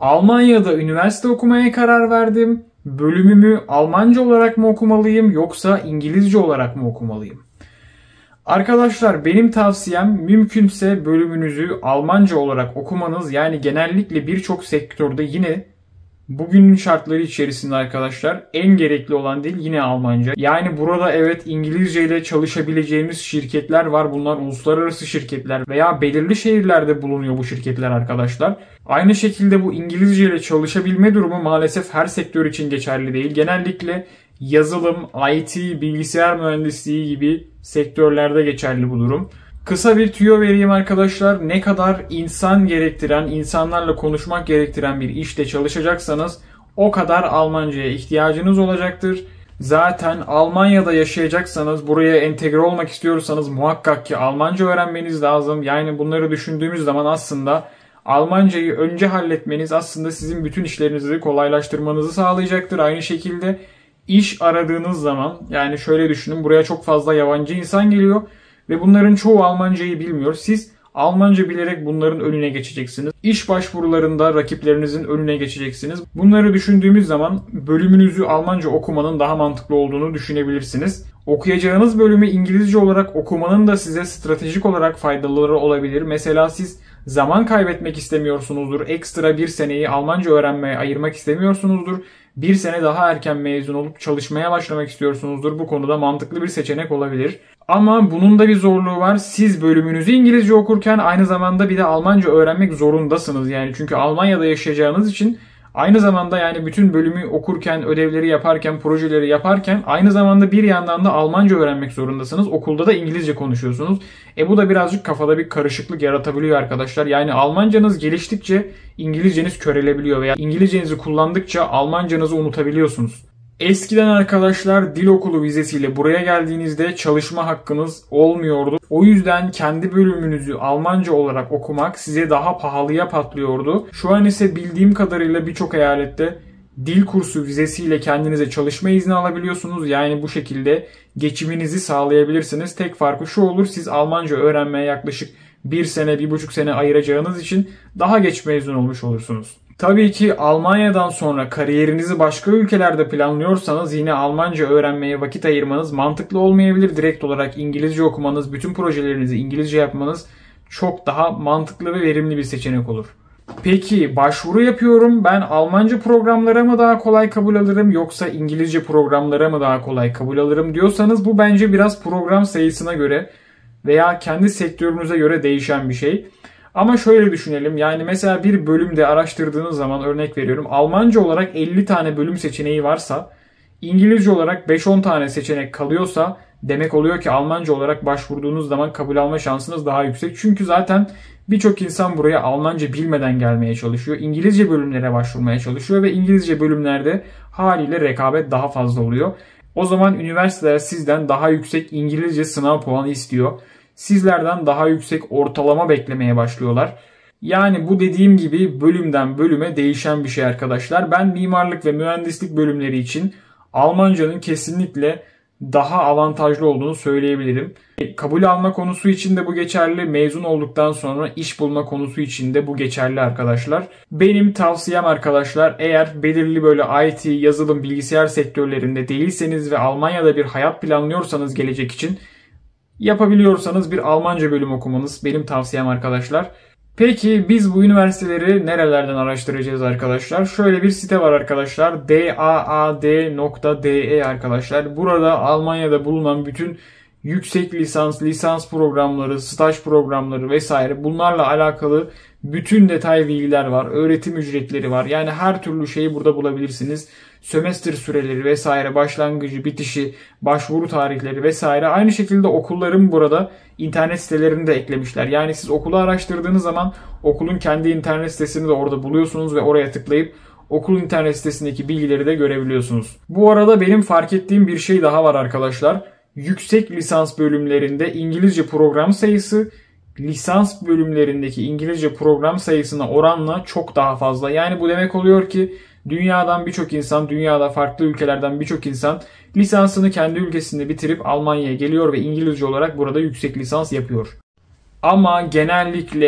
Almanya'da üniversite okumaya karar verdim. Bölümümü Almanca olarak mı okumalıyım yoksa İngilizce olarak mı okumalıyım? Arkadaşlar benim tavsiyem mümkünse bölümünüzü Almanca olarak okumanız. Yani genellikle birçok sektörde yine bugünün şartları içerisinde arkadaşlar en gerekli olan dil yine Almanca. Yani burada evet İngilizce ile çalışabileceğimiz şirketler var. Bunlar uluslararası şirketler veya belirli şehirlerde bulunuyor bu şirketler arkadaşlar. Aynı şekilde bu İngilizce ile çalışabilme durumu maalesef her sektör için geçerli değil. Genellikle yazılım, IT, bilgisayar mühendisliği gibi sektörlerde geçerli bu durum. Kısa bir tüyo vereyim arkadaşlar. Ne kadar insan gerektiren, insanlarla konuşmak gerektiren bir işte çalışacaksanız o kadar Almanca'ya ihtiyacınız olacaktır. Zaten Almanya'da yaşayacaksanız, buraya entegre olmak istiyorsanız muhakkak ki Almanca öğrenmeniz lazım. Yani bunları düşündüğümüz zaman aslında Almancayı önce halletmeniz aslında sizin bütün işlerinizi kolaylaştırmanızı sağlayacaktır. Aynı şekilde iş aradığınız zaman yani şöyle düşünün, buraya çok fazla yabancı insan geliyor. Ve bunların çoğu Almancayı bilmiyor. Siz Almanca bilerek bunların önüne geçeceksiniz. İş başvurularında rakiplerinizin önüne geçeceksiniz. Bunları düşündüğümüz zaman bölümünüzü Almanca okumanın daha mantıklı olduğunu düşünebilirsiniz. Okuyacağınız bölümü İngilizce olarak okumanın da size stratejik olarak faydaları olabilir. Mesela siz zaman kaybetmek istemiyorsunuzdur. Ekstra bir seneyi Almanca öğrenmeye ayırmak istemiyorsunuzdur. Bir sene daha erken mezun olup çalışmaya başlamak istiyorsunuzdur. Bu konuda mantıklı bir seçenek olabilir. Ama bunun da bir zorluğu var. Siz bölümünüzü İngilizce okurken aynı zamanda bir de Almanca öğrenmek zorundasınız. Yani çünkü Almanya'da yaşayacağınız için aynı zamanda yani bütün bölümü okurken, ödevleri yaparken, projeleri yaparken aynı zamanda bir yandan da Almanca öğrenmek zorundasınız. Okulda da İngilizce konuşuyorsunuz. Bu da birazcık kafada bir karışıklık yaratabiliyor arkadaşlar. Yani Almancanız geliştikçe İngilizceniz körelebiliyor veya İngilizcenizi kullandıkça Almancanızı unutabiliyorsunuz. Eskiden arkadaşlar dil okulu vizesiyle buraya geldiğinizde çalışma hakkınız olmuyordu. O yüzden kendi bölümünüzü Almanca olarak okumak size daha pahalıya patlıyordu. Şu an ise bildiğim kadarıyla birçok eyalette dil kursu vizesiyle kendinize çalışma izni alabiliyorsunuz. Yani bu şekilde geçiminizi sağlayabilirsiniz. Tek farkı şu olur: siz Almanca öğrenmeye yaklaşık 1 sene, 1,5 sene ayıracağınız için daha geç mezun olmuş olursunuz. Tabii ki Almanya'dan sonra kariyerinizi başka ülkelerde planlıyorsanız yine Almanca öğrenmeye vakit ayırmanız mantıklı olmayabilir. Direkt olarak İngilizce okumanız, bütün projelerinizi İngilizce yapmanız çok daha mantıklı ve verimli bir seçenek olur. Peki başvuru yapıyorum. Ben Almanca programlara mı daha kolay kabul alırım yoksa İngilizce programlara mı daha kolay kabul alırım diyorsanız bu bence biraz program sayısına göre veya kendi sektörünüze göre değişen bir şey. Ama şöyle düşünelim, yani mesela bir bölümde araştırdığınız zaman örnek veriyorum Almanca olarak 50 tane bölüm seçeneği varsa İngilizce olarak 5-10 tane seçenek kalıyorsa demek oluyor ki Almanca olarak başvurduğunuz zaman kabul alma şansınız daha yüksek. Çünkü zaten birçok insan buraya Almanca bilmeden gelmeye çalışıyor. İngilizce bölümlere başvurmaya çalışıyor ve İngilizce bölümlerde haliyle rekabet daha fazla oluyor. O zaman üniversiteler sizden daha yüksek İngilizce sınav puanı istiyor. Sizlerden daha yüksek ortalama beklemeye başlıyorlar. Yani bu dediğim gibi bölümden bölüme değişen bir şey arkadaşlar. Ben mimarlık ve mühendislik bölümleri için Almancanın kesinlikle daha avantajlı olduğunu söyleyebilirim. Kabul alma konusu için de bu geçerli. Mezun olduktan sonra iş bulma konusu için de bu geçerli arkadaşlar. Benim tavsiyem arkadaşlar, eğer belirli böyle IT, yazılım, bilgisayar sektörlerinde değilseniz ve Almanya'da bir hayat planlıyorsanız gelecek için yapabiliyorsanız bir Almanca bölüm okumanız benim tavsiyem arkadaşlar. Peki biz bu üniversiteleri nerelerden araştıracağız arkadaşlar? Şöyle bir site var arkadaşlar. daad.de arkadaşlar. Burada Almanya'da bulunan bütün yüksek lisans programları, staj programları vesaire bunlarla alakalı bütün detay bilgiler var. Öğretim ücretleri var. Yani her türlü şeyi burada bulabilirsiniz. Sömestr süreleri vesaire, başlangıcı, bitişi, başvuru tarihleri vesaire. Aynı şekilde okulların burada internet sitelerini de eklemişler. Yani siz okulu araştırdığınız zaman okulun kendi internet sitesini de orada buluyorsunuz ve oraya tıklayıp okulun internet sitesindeki bilgileri de görebiliyorsunuz. Bu arada benim fark ettiğim bir şey daha var arkadaşlar. Yüksek lisans bölümlerinde İngilizce program sayısı lisans bölümlerindeki İngilizce program sayısına oranla çok daha fazla. Yani bu demek oluyor ki dünyadan birçok insan, dünyada farklı ülkelerden birçok insan lisansını kendi ülkesinde bitirip Almanya'ya geliyor ve İngilizce olarak burada yüksek lisans yapıyor. Ama genellikle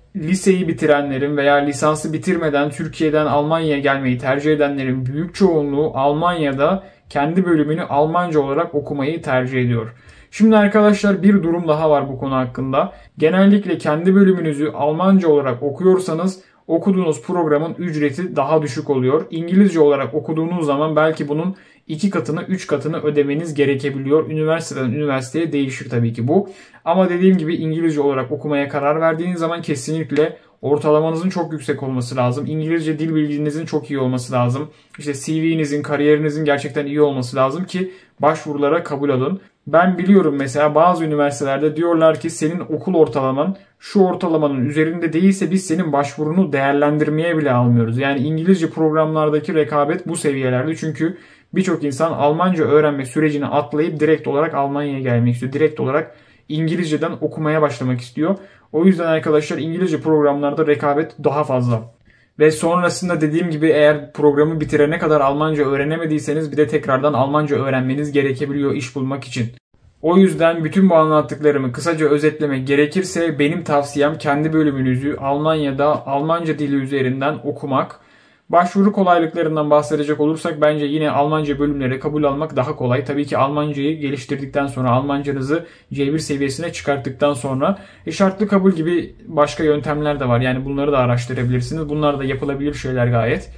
liseyi bitirenlerin veya lisansı bitirmeden Türkiye'den Almanya'ya gelmeyi tercih edenlerin büyük çoğunluğu Almanya'da kendi bölümünü Almanca olarak okumayı tercih ediyor. Şimdi arkadaşlar bir durum daha var bu konu hakkında. Genellikle kendi bölümünüzü Almanca olarak okuyorsanız okuduğunuz programın ücreti daha düşük oluyor. İngilizce olarak okuduğunuz zaman belki bunun 2 katını 3 katını ödemeniz gerekebiliyor. Üniversiteden üniversiteye değişir tabii ki bu. Ama dediğim gibi İngilizce olarak okumaya karar verdiğiniz zaman kesinlikle ortalamanızın çok yüksek olması lazım. İngilizce dil bilginizin çok iyi olması lazım. İşte CV'nizin, kariyerinizin gerçekten iyi olması lazım ki başvurulara kabul alın. Ben biliyorum mesela bazı üniversitelerde diyorlar ki senin okul ortalaman şu ortalamanın üzerinde değilse biz senin başvurunu değerlendirmeye bile almıyoruz. Yani İngilizce programlardaki rekabet bu seviyelerde. Çünkü birçok insan Almanca öğrenme sürecini atlayıp direkt olarak Almanya'ya gelmek istiyor. Direkt olarak İngilizceden okumaya başlamak istiyor. O yüzden arkadaşlar İngilizce programlarda rekabet daha fazla. Ve sonrasında dediğim gibi eğer programı bitirene kadar Almanca öğrenemediyseniz bir de tekrardan Almanca öğrenmeniz gerekebiliyor iş bulmak için. O yüzden bütün bu anlattıklarımı kısaca özetlemek gerekirse benim tavsiyem kendi bölümünüzü Almanya'da Almanca dili üzerinden okumak. Başvuru kolaylıklarından bahsedecek olursak bence yine Almanca bölümlere kabul almak daha kolay. Tabii ki Almancayı geliştirdikten sonra Almancanızı C1 seviyesine çıkarttıktan sonra şartlı kabul gibi başka yöntemler de var. Yani bunları da araştırabilirsiniz. Bunlar da yapılabilir şeyler gayet.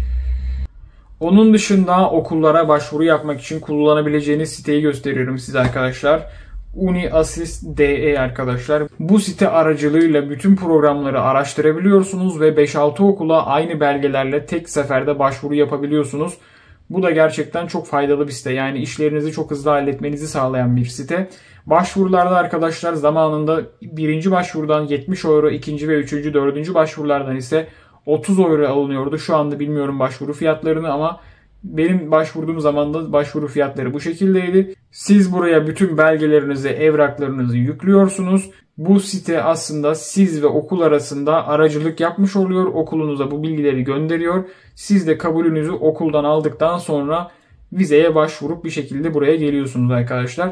Onun dışında okullara başvuru yapmak için kullanabileceğiniz siteyi gösteriyorum size arkadaşlar. UniAssist.de arkadaşlar. Bu site aracılığıyla bütün programları araştırabiliyorsunuz ve 5-6 okula aynı belgelerle tek seferde başvuru yapabiliyorsunuz. Bu da gerçekten çok faydalı bir site. Yani işlerinizi çok hızlı halletmenizi sağlayan bir site. Başvurularda arkadaşlar zamanında birinci başvurudan 70 euro, ikinci ve üçüncü, dördüncü başvurulardan ise 30 euro alınıyordu. Şu anda bilmiyorum başvuru fiyatlarını ama benim başvurduğum zamanda başvuru fiyatları bu şekildeydi. Siz buraya bütün belgelerinizi, evraklarınızı yüklüyorsunuz. Bu site aslında siz ve okul arasında aracılık yapmış oluyor. Okulunuza bu bilgileri gönderiyor. Siz de kabulünüzü okuldan aldıktan sonra vizeye başvurup bir şekilde buraya geliyorsunuz arkadaşlar.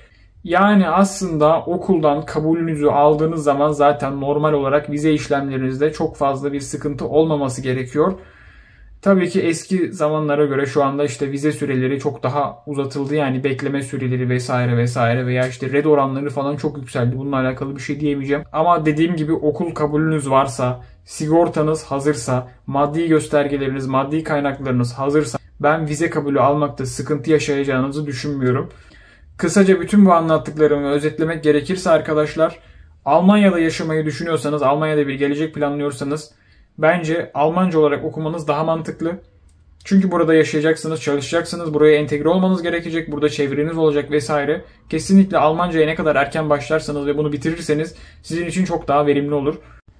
Yani aslında okuldan kabulünüzü aldığınız zaman zaten normal olarak vize işlemlerinizde çok fazla bir sıkıntı olmaması gerekiyor. Tabii ki eski zamanlara göre şu anda işte vize süreleri çok daha uzatıldı. Yani bekleme süreleri vesaire vesaire veya işte red oranları falan çok yükseldi. Bununla alakalı bir şey diyemeyeceğim. Ama dediğim gibi okul kabulünüz varsa, sigortanız hazırsa, maddi göstergeleriniz, maddi kaynaklarınız hazırsa ben vize kabulü almakta sıkıntı yaşayacağınızı düşünmüyorum. Kısaca bütün bu anlattıklarımı özetlemek gerekirse arkadaşlar, Almanya'da yaşamayı düşünüyorsanız, Almanya'da bir gelecek planlıyorsanız bence Almanca olarak okumanız daha mantıklı. Çünkü burada yaşayacaksınız, çalışacaksınız, buraya entegre olmanız gerekecek, burada çevreniz olacak vesaire. Kesinlikle Almanca'ya ne kadar erken başlarsanız ve bunu bitirirseniz sizin için çok daha verimli olur.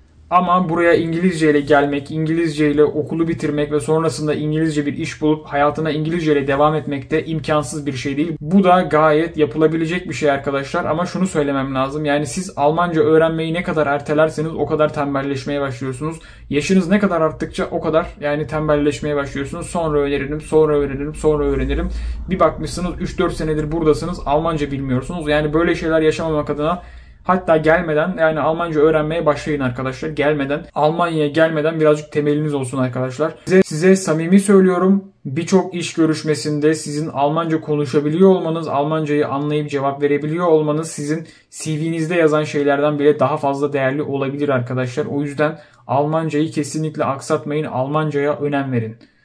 Ama buraya İngilizce ile gelmek, İngilizce ile okulu bitirmek ve sonrasında İngilizce bir iş bulup hayatına İngilizce ile devam etmek de imkansız bir şey değil. Bu da gayet yapılabilecek bir şey arkadaşlar. Ama şunu söylemem lazım. Yani siz Almanca öğrenmeyi ne kadar ertelerseniz o kadar tembelleşmeye başlıyorsunuz. Yaşınız ne kadar arttıkça o kadar yani tembelleşmeye başlıyorsunuz. Sonra öğrenirim, sonra öğrenirim, sonra öğrenirim. Bir bakmışsınız 3-4 senedir buradasınız, Almanca bilmiyorsunuz. Yani böyle şeyler yaşamamak adına hatta gelmeden yani Almanca öğrenmeye başlayın arkadaşlar. Gelmeden, Almanya'ya gelmeden birazcık temeliniz olsun arkadaşlar. Size samimi söylüyorum. Birçok iş görüşmesinde sizin Almanca konuşabiliyor olmanız, Almancayı anlayıp cevap verebiliyor olmanız sizin CV'nizde yazan şeylerden bile daha fazla değerli olabilir arkadaşlar. O yüzden Almancayı kesinlikle aksatmayın. Almancaya önem verin.